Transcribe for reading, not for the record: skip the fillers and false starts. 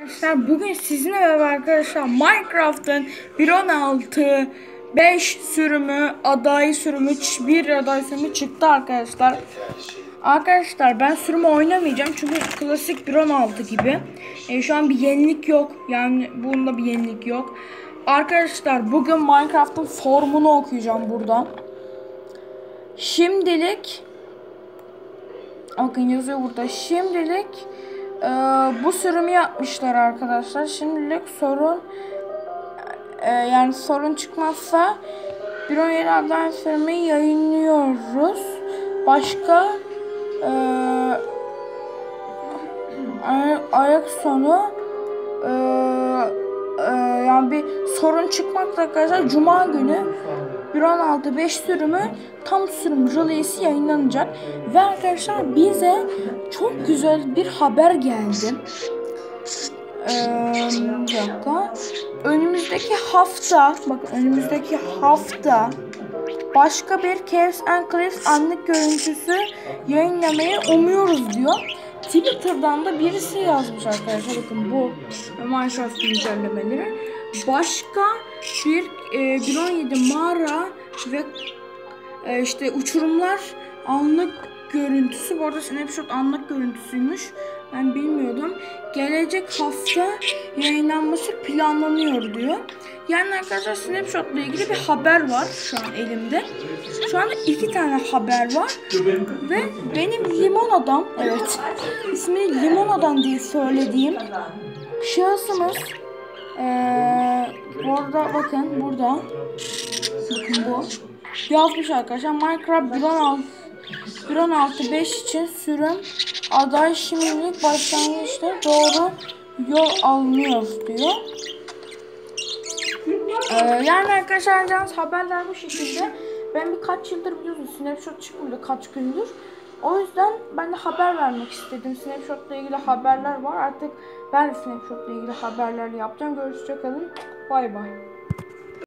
Arkadaşlar bugün sizinle beraber arkadaşlar Minecraft'ın 1.16.5 sürümü, aday sürümü, bir aday sürümü çıktı arkadaşlar. Arkadaşlar ben sürümü oynamayacağım çünkü klasik 1.16 gibi. Şu an bir yenilik yok. Yani bunda bir yenilik yok. Arkadaşlar bugün Minecraft'ın formunu okuyacağım burada. Şimdilik bakın yazıyor burada. Şimdilik bu sürümü yapmışlar arkadaşlar. Şimdilik yani sorun çıkmazsa 1.17 adlı sürümü yayınlıyoruz. Başka ayak sonu yani bir sorun çıkmakla arkadaşlar Cuma günü 1.16.5 sürümü tam sürüm release'i yayınlanacak. Ve arkadaşlar bize çok güzel bir haber geldi. Bir dakika. Önümüzdeki hafta başka bir Caves and Cliffs anlık görüntüsü yayınlamayı umuyoruz diyor. Twitter'dan da birisi yazmış arkadaşlar, bakın bu Minecraft güncellemeleri. Başka bir 1.17 mağara ve işte uçurumlar anlık görüntüsü. Bu arada Snapshot anlık görüntüsüymüş. Ben bilmiyordum. Gelecek hafta yayınlanması planlanıyor diyor. Yani arkadaşlar Snapshot'la ilgili bir haber var şu an elimde. Şu anda 2 tane haber var. Ve benim Limon Adam, evet, ismini Limon Adam diye söylediğim şahsımız bu arada bakın burada, bakın bu yazmış arkadaşlar. Minecraft 1.16.5 için sürüm aday şimdilik başlangıçta doğru yol almıyor diyor. Yani arkadaşlar haberler bu şekilde. Ben birkaç yıldır biliyorsunuz Snapshot çıkmıyor kaç gündür. O yüzden ben de haber vermek istedim. Snapshot'la ilgili haberler var. Artık ben de Snapshot'la ilgili haberler yapacağım. Görüşürüz, kalın. Bay bay.